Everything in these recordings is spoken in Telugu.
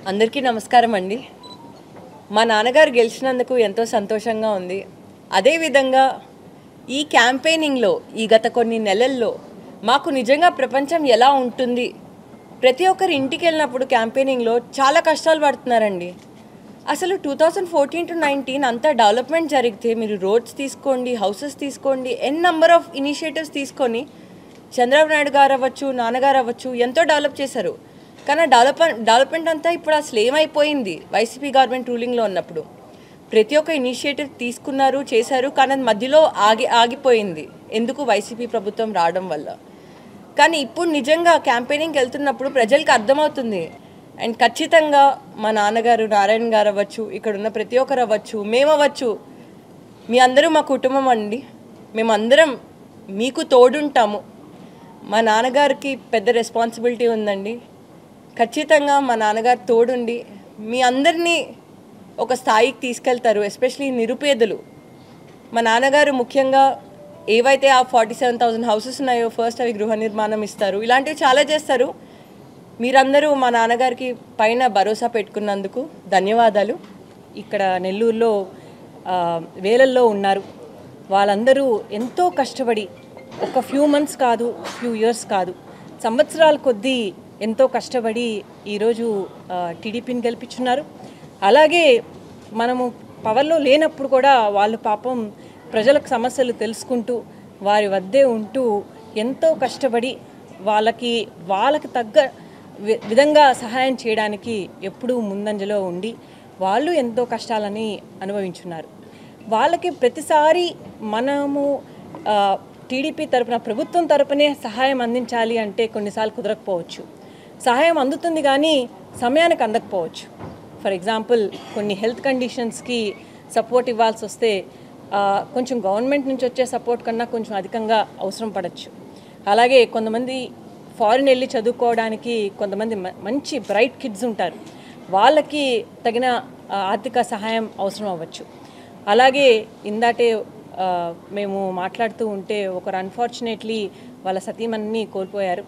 అందరికీ నమస్కారం అండి. మా నాన్నగారు గెలిచినందుకు ఎంతో సంతోషంగా ఉంది. అదేవిధంగా ఈ క్యాంపెయినింగ్లో ఈ గత కొన్ని నెలల్లో మాకు నిజంగా ప్రపంచం ఎలా ఉంటుంది, ప్రతి ఒక్కరి ఇంటికి వెళ్ళినప్పుడు క్యాంపెయినింగ్లో చాలా కష్టాలు పడుతున్నారండి. అసలు 2014 to 19 అంతా డెవలప్మెంట్ జరిగితే మీరు రోడ్స్ తీసుకోండి, హౌసెస్ తీసుకోండి, నెంబర్ ఆఫ్ ఇనిషియేటివ్స్ తీసుకొని చంద్రబాబు నాయుడు గారు అవ్వచ్చు, నాన్నగారు అవ్వచ్చు ఎంతో డెవలప్ చేశారు. కానీ డెవలప్మెంట్ అంతా ఇప్పుడు అసలు ఏమైపోయింది వైసీపీ గవర్నమెంట్ రూలింగ్లో ఉన్నప్పుడు. ప్రతి ఒక్క ఇనిషియేటివ్ తీసుకున్నారు, చేశారు, కానీ అది మధ్యలో ఆగిపోయింది. ఎందుకు? వైసీపీ ప్రభుత్వం రావడం వల్ల. కానీ ఇప్పుడు నిజంగా క్యాంపెయినింగ్కి వెళ్తున్నప్పుడు ప్రజలకు అర్థమవుతుంది. అండ్ ఖచ్చితంగా మా నాన్నగారు నారాయణ గారు అవ్వచ్చు, ఇక్కడ ఉన్న ప్రతి ఒక్కరు అవ్వచ్చు, మేము అవ్వచ్చు, మీ అందరూ మా కుటుంబం అండి. మేమందరం మీకు తోడుంటాము. మా నాన్నగారికి పెద్ద రెస్పాన్సిబిలిటీ ఉందండి. ఖచ్చితంగా మా నాన్నగారు తోడుండి మీ అందరినీ ఒక స్థాయికి తీసుకెళ్తారు. ఎస్పెషలీ నిరుపేదలు. మా నాన్నగారు ముఖ్యంగా ఏవైతే ఆ 47,000 హౌసెస్ ఉన్నాయో ఫస్ట్ అవి గృహ నిర్మాణం ఇస్తారు. ఇలాంటివి చాలా చేస్తారు. మీరందరూ మా నాన్నగారికి పైన భరోసా పెట్టుకున్నందుకు ధన్యవాదాలు. ఇక్కడ నెల్లూరులో వేలల్లో ఉన్నారు. వాళ్ళందరూ ఎంతో కష్టపడి ఒక ఫ్యూ మంత్స్ కాదు, ఫ్యూ ఇయర్స్ కాదు, సంవత్సరాల కొద్దీ ఎంతో కష్టపడి ఈరోజు టీడీపీని గెలిపించున్నారు. అలాగే మనము పవర్లో లేనప్పుడు కూడా వాళ్ళు పాపం ప్రజలకు సమస్యలు తెలుసుకుంటూ వారి వద్దే ఉంటూ ఎంతో కష్టపడి వాళ్ళకి తగ్గ విధంగా సహాయం చేయడానికి ఎప్పుడూ ముందంజలో ఉండి వాళ్ళు ఎంతో కష్టాలని అనుభవించున్నారు. వాళ్ళకి ప్రతిసారి మనము టీడీపీ తరపున, ప్రభుత్వం తరపునే సహాయం అందించాలి అంటే కొన్నిసార్లు కుదరకపోవచ్చు. సహాయం అందుతుంది కానీ సమయానికి అందకపోవచ్చు. ఫర్ ఎగ్జాంపుల్ కొన్ని హెల్త్ కండిషన్స్కి సపోర్ట్ ఇవ్వాల్సి వస్తే కొంచెం గవర్నమెంట్ నుంచి వచ్చే సపోర్ట్ కన్నా కొంచెం అధికంగా అవసరం పడవచ్చు. అలాగే కొంతమంది ఫారిన్ వెళ్ళి చదువుకోవడానికి కొంతమంది మంచి బ్రైట్ కిడ్స్ ఉంటారు, వాళ్ళకి తగిన ఆర్థిక సహాయం అవసరం అవ్వచ్చు. అలాగే ఇందాటే మేము మాట్లాడుతూ ఉంటే ఒకరు అన్ఫార్చునేట్లీ వాళ్ళ సతీమణిని కోల్పోయారు.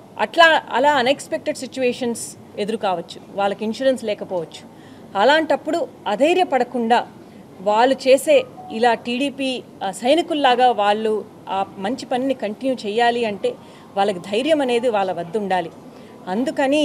అలా అన్ఎక్స్పెక్టెడ్ సిచ్యువేషన్స్ ఎదురు కావచ్చు, వాళ్ళకి ఇన్సూరెన్స్ లేకపోవచ్చు. అలాంటప్పుడు అధైర్యపడకుండా వాళ్ళు చేసే ఇలా టీడీపీ సైనికుల్లాగా వాళ్ళు ఆ మంచి పనిని కంటిన్యూ చేయాలి అంటే వాళ్ళకి ధైర్యం అనేది వాళ్ళ వద్ద ఉండాలి. అందుకని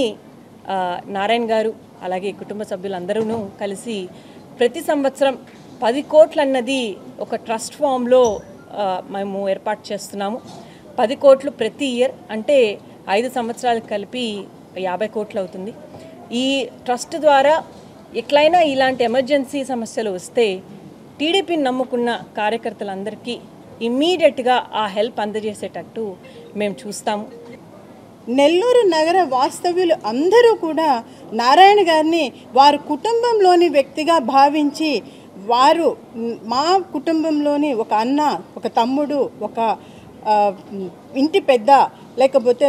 నారాయణ గారు అలాగే కుటుంబ సభ్యులందరూ కలిసి ప్రతి సంవత్సరం 10 కోట్లు అన్నది ఒక ట్రస్ట్ ఫామ్లో మేము ఏర్పాటు చేస్తున్నాము. 10 కోట్లు ప్రతి ఇయర్, అంటే 5 సంవత్సరాలకు కలిపి 50 కోట్లు అవుతుంది. ఈ ట్రస్ట్ ద్వారా ఎట్లయినా ఇలాంటి ఎమర్జెన్సీ సమస్యలు వస్తే టీడీపీని నమ్ముకున్న కార్యకర్తలందరికీ ఇమ్మీడియట్గా ఆ హెల్ప్ అందజేసేటట్టు మేము చూస్తాము. నెల్లూరు నగర వాస్తవ్యులు అందరూ కూడా నారాయణ గారిని వారి కుటుంబంలోని వ్యక్తిగా భావించి, వారు మా కుటుంబంలోని ఒక అన్న, ఒక తమ్ముడు, ఒక ఇంటి పెద్ద, లేకపోతే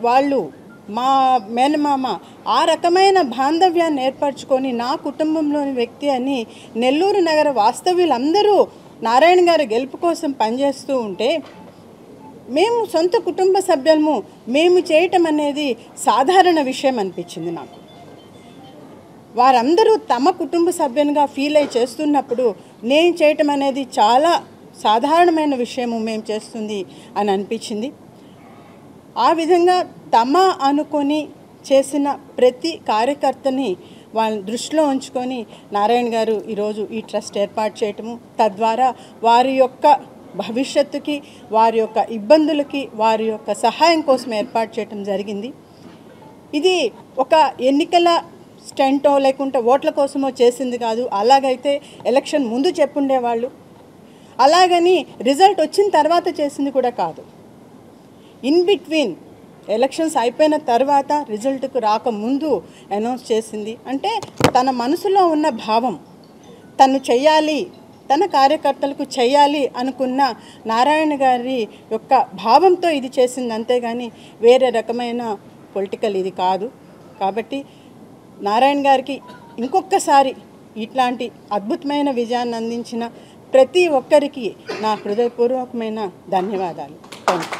మా మేనమామ, ఆ రకమైన బాంధవ్యాన్ని ఏర్పరచుకొని నా కుటుంబంలోని వ్యక్తి అని నెల్లూరు నగర వాస్తవ్యులందరూ నారాయణ గారి గెలుపు కోసం పనిచేస్తూ ఉంటే, మేము సొంత కుటుంబ సభ్యులము మేము చేయటం అనేది సాధారణ విషయం అనిపించింది నాకు. వారందరూ తమ కుటుంబ సభ్యునిగా ఫీల్ అయి చేస్తున్నప్పుడు నేను చేయటం అనేది చాలా సాధారణమైన విషయము మేము చేస్తుంది అని అనిపించింది. ఆ విధంగా తమ అనుకొని చేసిన ప్రతి కార్యకర్తని వాళ్ళ దృష్టిలో ఉంచుకొని నారాయణ గారు ఈరోజు ఈ ట్రస్ట్ ఏర్పాటు చేయటము, తద్వారా వారి యొక్క భవిష్యత్తుకి, వారి యొక్క ఇబ్బందులకి, వారి యొక్క సహాయం కోసం ఏర్పాటు చేయటం జరిగింది. ఇది ఒక ఎన్నికల స్టంటో లేకుంటే ఓట్ల కోసమో చేసింది కాదు. అలాగైతే ఎలక్షన్ ముందు చెప్పుండేవాళ్ళు, అలాగని రిజల్ట్ వచ్చిన తర్వాత చేసింది కూడా కాదు. ఇన్ బిట్వీన్ ఎలక్షన్స్ అయిపోయిన తర్వాత రిజల్ట్కు రాకముందు అనౌన్స్ చేసింది. అంటే తన మనసులో ఉన్న భావం, తను చెయ్యాలి, తన కార్యకర్తలకు చెయ్యాలి అనుకున్న నారాయణ గారి యొక్క భావంతో ఇది చేసింది, అంతేగాని వేరే రకమైన పొలిటికల్ ఇది కాదు. కాబట్టి నారాయణ గారికి ఇంకొకసారి ఇట్లాంటి అద్భుతమైన విజయాన్ని అందించిన ప్రతి ఒక్కరికి నా హృదయపూర్వకమైన ధన్యవాదాలు. Thank you.